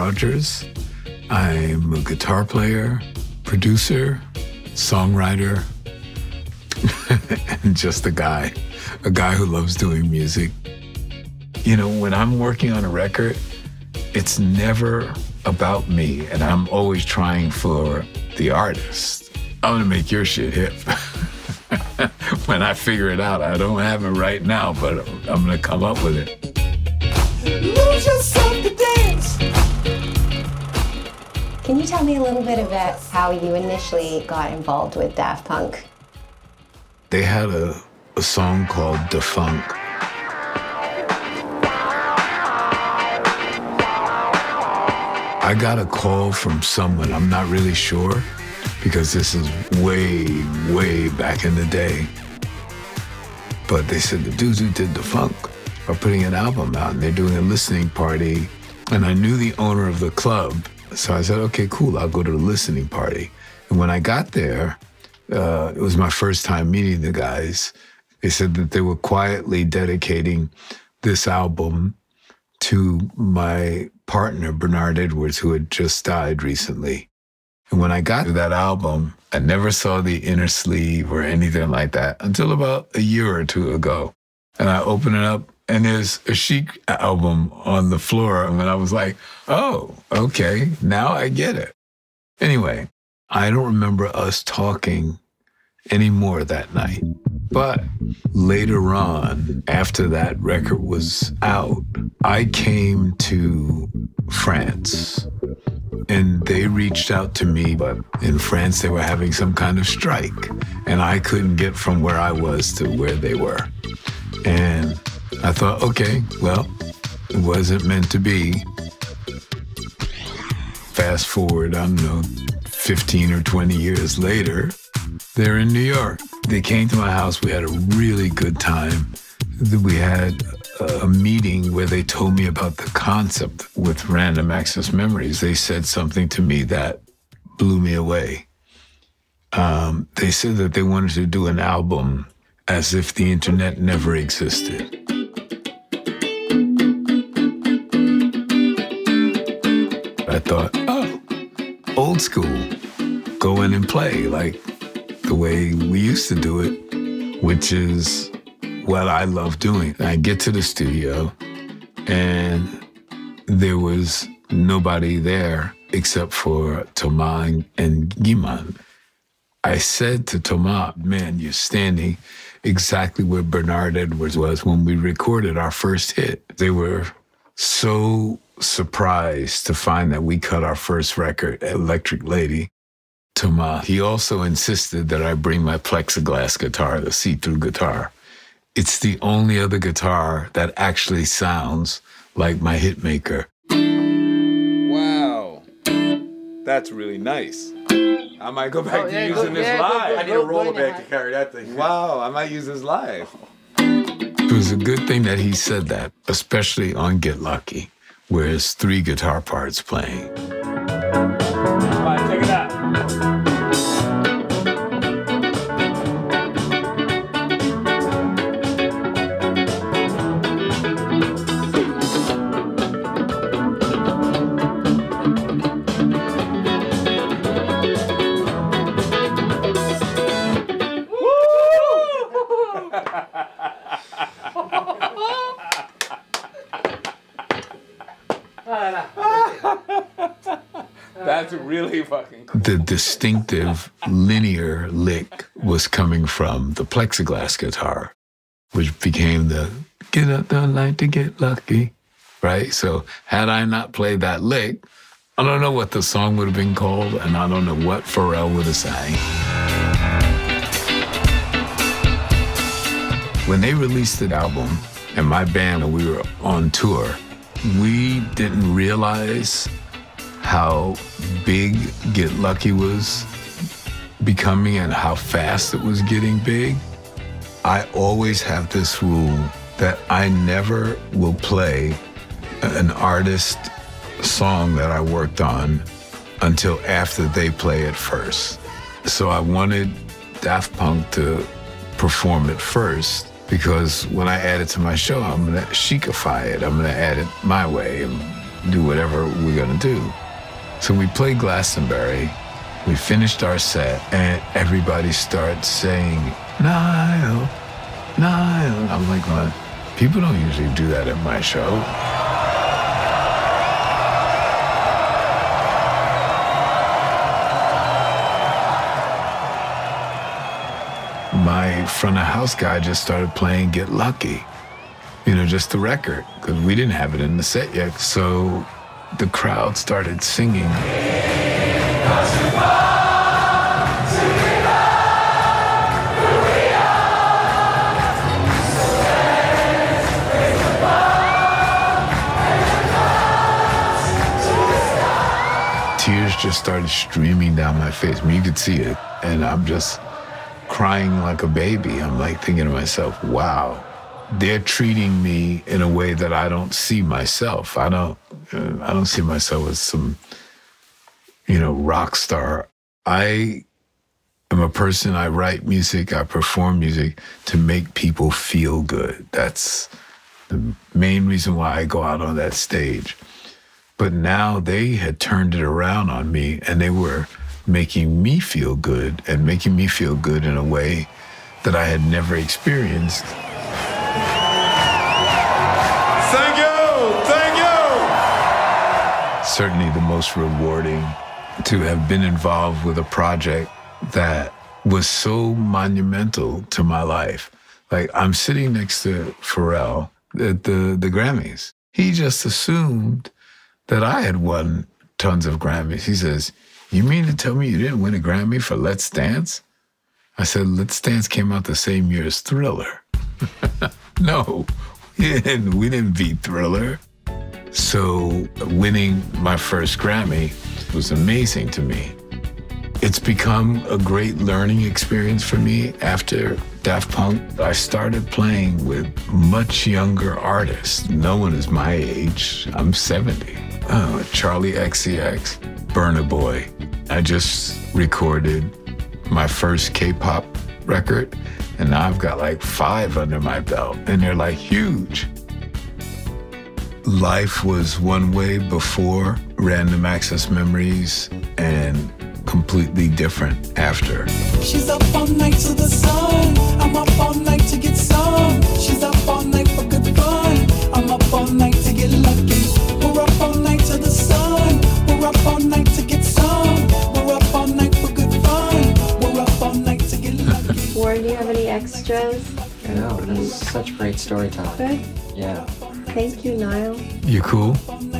Rogers. I'm a guitar player, producer, songwriter, and just a guy who loves doing music. You know, when I'm working on a record, it's never about me, and I'm always trying for the artist. I'm gonna make your shit hip. When I figure it out, I don't have it right now, but I'm gonna come up with it. Lose yourself to dance. Can you tell me a little bit about how you initially got involved with Daft Punk? They had a song called Defunk. I got a call from someone, I'm not really sure, because this is way, way back in the day. But they said the dudes who did Defunk are putting an album out, and they're doing a listening party. And I knew the owner of the club, so I said, okay, cool, I'll go to the listening party. And when I got there, it was my first time meeting the guys. They said that they were quietly dedicating this album to my partner, Bernard Edwards, who had just died recently. And when I got to that album, I never saw the inner sleeve or anything like that until about a year or two ago. And I open it up, and there's a Chic album on the floor. And I was like, oh, okay, now I get it. Anyway, I don't remember us talking anymore that night. But later on, after that record was out, I came to France. And they reached out to me, but in France they were having some kind of strike, and I couldn't get from where I was to where they were. And I thought, okay, well, it wasn't meant to be. Fast forward, I don't know, 15 or 20 years later, they're in New York. They came to my house. We had a really good time. We had a meeting where they told me about the concept with Random Access Memories. They said something to me that blew me away. They said that they wanted to do an album as if the internet never existed. I thought, oh, old school. Go in and play like the way we used to do it, which is what I love doing. I get to the studio, and there was nobody there except for Thomas and Guy-Man. I said to Thomas, man, you're standing exactly where Bernard Edwards was when we recorded our first hit. They were so surprised to find that we cut our first record, Electric Lady. Thomas, he also insisted that I bring my plexiglass guitar, the see-through guitar. It's the only other guitar that actually sounds like my Hitmaker. Wow. That's really nice. I might go back to using this live. I need a roller bag to carry that thing. Wow, I might use this live. It was a good thing that he said that, especially on Get Lucky, where it's 3 guitar parts playing. All right, check it out. That's really fucking cool. The distinctive linear lick was coming from the plexiglass guitar, which became the get up the line to get lucky, right? So had I not played that lick, I don't know what the song would have been called, and I don't know what Pharrell would have sang. When they released the album, and my band, we were on tour, we didn't realize how big Get Lucky was becoming and how fast it was getting big. I always have this rule that I never will play an artist song that I worked on until after they play it first. So I wanted Daft Punk to perform it first, because when I add it to my show, I'm gonna chicify it. I'm gonna add it my way. do whatever we're gonna do. So we played Glastonbury, we finished our set, and everybody starts saying, Niall, Niall. I'm like, well, people don't usually do that at my show. My front of house guy just started playing Get Lucky, you know, just the record, because we didn't have it in the set yet. So the crowd started singing. Tears just started streaming down my face. I mean, you could see it. And I'm just crying like a baby. I'm like thinking to myself, wow, they're treating me in a way that I don't see myself. I don't see myself as some, you know, rock star. I am a person, I write music, I perform music to make people feel good. That's the main reason why I go out on that stage. But now they had turned it around on me, and they were making me feel good, and making me feel good in a way that I had never experienced. Thank you! Thank you! Certainly the most rewarding to have been involved with a project that was so monumental to my life. Like, I'm sitting next to Pharrell at the Grammys. He just assumed that I had won tons of Grammys. He says, you mean to tell me you didn't win a Grammy for Let's Dance? I said, Let's Dance came out the same year as Thriller. No, we didn't beat Thriller. So winning my first Grammy was amazing to me. It's become a great learning experience for me. After Daft Punk, I started playing with much younger artists. No one is my age. I'm 70. Oh, Charlie XCX, Burna Boy. I just recorded my first K-pop record, and now I've got like 5 under my belt, and they're like huge. Life was one way before Random Access Memories, and completely different after. She's up all night to the sun. I'm up all night to get some. She's up all night for good fun. I'm up all night to get lucky. We're up all night to the sun. We're up all night to get some. We're up all night for good fun. We're up all night to get lucky. Warren, do you have any extras? No, it is such great storytelling. Good. Yeah. Thank you, Niall. You cool?